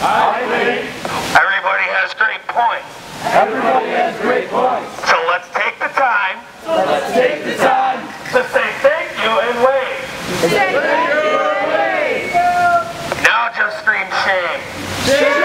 I think everybody has great points. everybody has great points. So let's take the time Let's take the time to say thank you and wave. to say thank you and wave. Now just scream shame. Shame!